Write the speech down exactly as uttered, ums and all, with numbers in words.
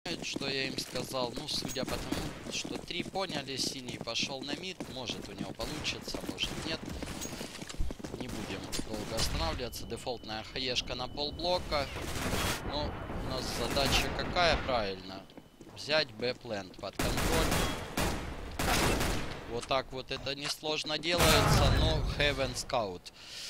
понимают, что я им сказал. Ну, судя по тому, что три поняли, синий пошел на мид. Может, у него получится, может, нет. Не будем долго останавливаться. Дефолтная хаешка на полблока. Ну, у нас задача какая? Правильно. Взять Б-плент под контроль. Вот так вот это несложно делается, но Heaven Scout.